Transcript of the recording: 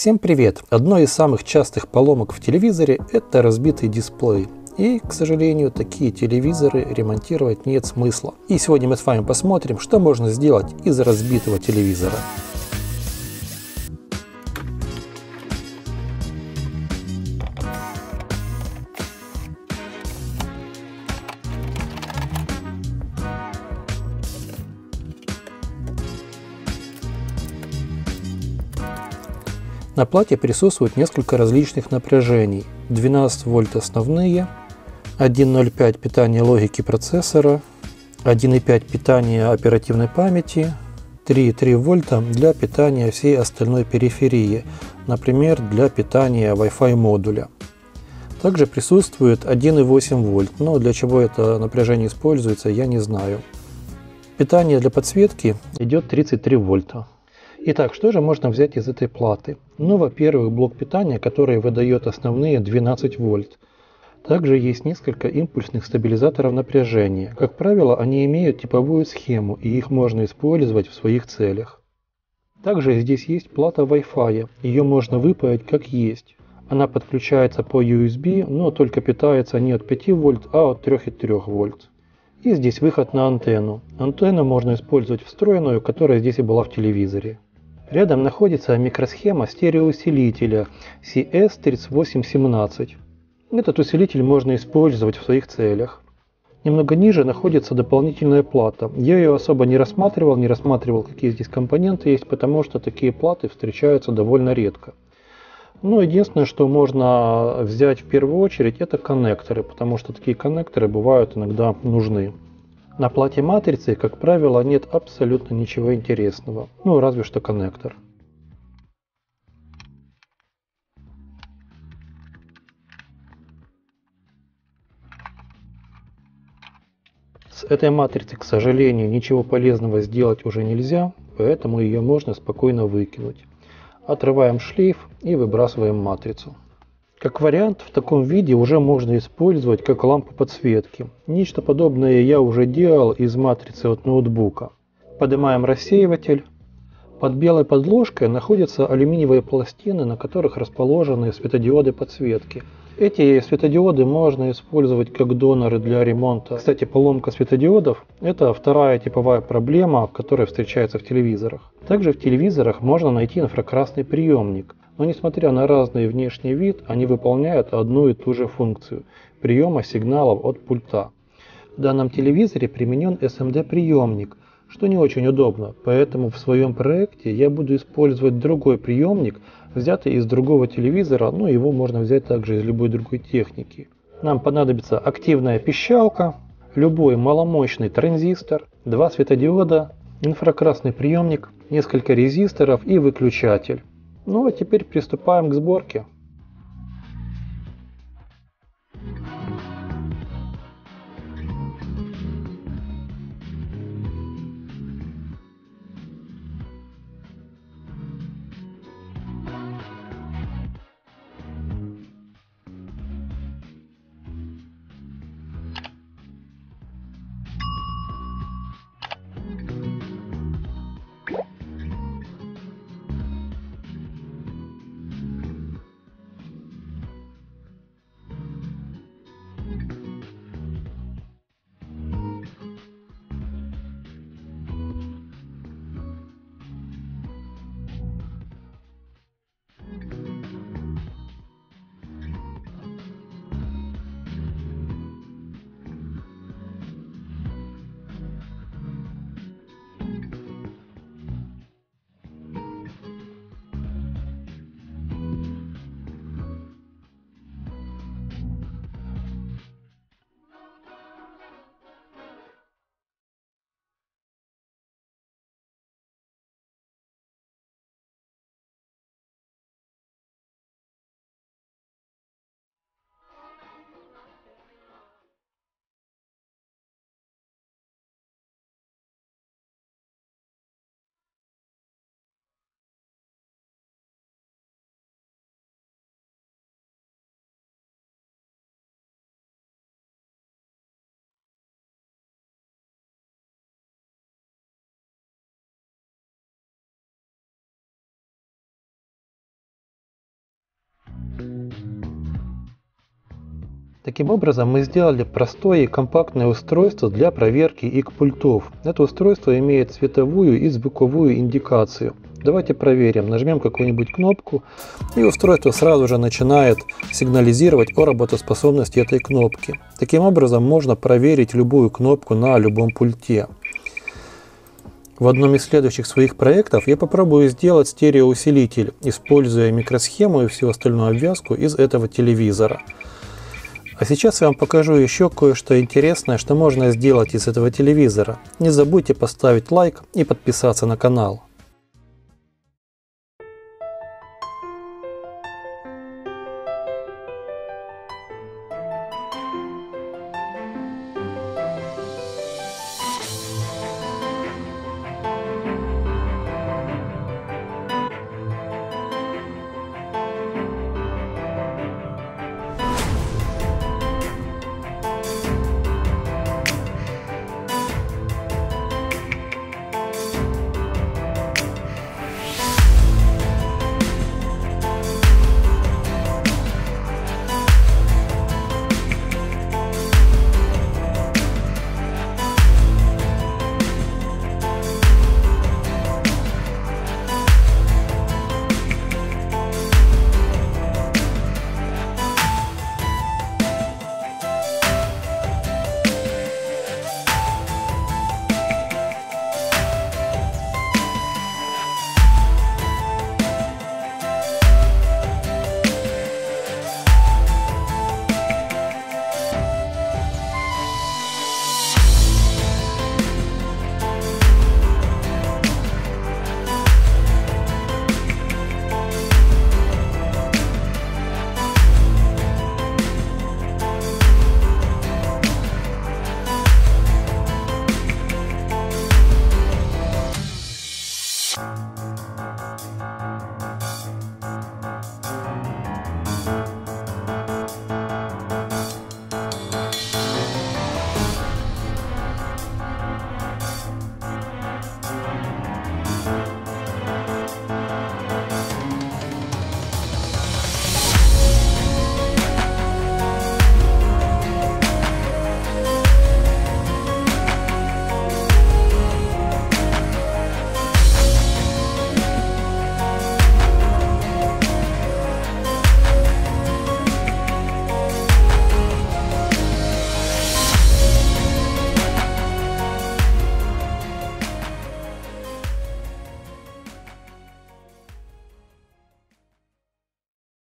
Всем привет! Одной из самых частых поломок в телевизоре – это разбитый дисплей. И, к сожалению, такие телевизоры ремонтировать нет смысла. И сегодня мы с вами посмотрим, что можно сделать из разбитого телевизора. На плате присутствует несколько различных напряжений. 12 вольт основные, 1.05 питание логики процессора, 1.5 питание оперативной памяти, 3.3 вольта для питания всей остальной периферии, например, для питания Wi-Fi модуля. Также присутствует 1.8 вольт, но для чего это напряжение используется, я не знаю. Питание для подсветки идет 33 вольта. Итак, что же можно взять из этой платы? Ну, во-первых, блок питания, который выдает основные 12 вольт. Также есть несколько импульсных стабилизаторов напряжения. Как правило, они имеют типовую схему, и их можно использовать в своих целях. Также здесь есть плата Wi-Fi. Ее можно выпаять как есть. Она подключается по USB, но только питается не от 5 вольт, а от 3,3 вольт. И здесь выход на антенну. Антенну можно использовать встроенную, которая здесь и была в телевизоре. Рядом находится микросхема стереоусилителя CS3817. Этот усилитель можно использовать в своих целях. Немного ниже находится дополнительная плата. Я ее особо не рассматривал, какие здесь компоненты есть, потому что такие платы встречаются довольно редко. Но единственное, что можно взять в первую очередь, это коннекторы, потому что такие коннекторы бывают иногда нужны. На плате матрицы, как правило, нет абсолютно ничего интересного, ну разве что коннектор. С этой матрицы, к сожалению, ничего полезного сделать уже нельзя, поэтому ее можно спокойно выкинуть. Отрываем шлейф и выбрасываем матрицу. Как вариант, в таком виде уже можно использовать как лампу подсветки. Нечто подобное я уже делал из матрицы от ноутбука. Поднимаем рассеиватель. Под белой подложкой находятся алюминиевые пластины, на которых расположены светодиоды подсветки. Эти светодиоды можно использовать как доноры для ремонта. Кстати, поломка светодиодов – это вторая типовая проблема, которая встречается в телевизорах. Также в телевизорах можно найти инфракрасный приемник. Но несмотря на разный внешний вид, они выполняют одну и ту же функцию – приема сигналов от пульта. В данном телевизоре применен SMD-приемник, что не очень удобно, поэтому в своем проекте я буду использовать другой приемник, взятый из другого телевизора, но его можно взять также из любой другой техники. Нам понадобится активная пищалка, любой маломощный транзистор, 2 светодиода, инфракрасный приемник, несколько резисторов и выключатель. Ну а теперь приступаем к сборке. Таким образом, мы сделали простое и компактное устройство для проверки ИК-пультов. Это устройство имеет световую и звуковую индикацию. Давайте проверим. Нажмем какую-нибудь кнопку, и устройство сразу же начинает сигнализировать о работоспособности этой кнопки. Таким образом, можно проверить любую кнопку на любом пульте. В одном из следующих своих проектов я попробую сделать стереоусилитель, используя микросхему и всю остальную обвязку из этого телевизора. А сейчас я вам покажу еще кое-что интересное, что можно сделать из этого телевизора. Не забудьте поставить лайк и подписаться на канал.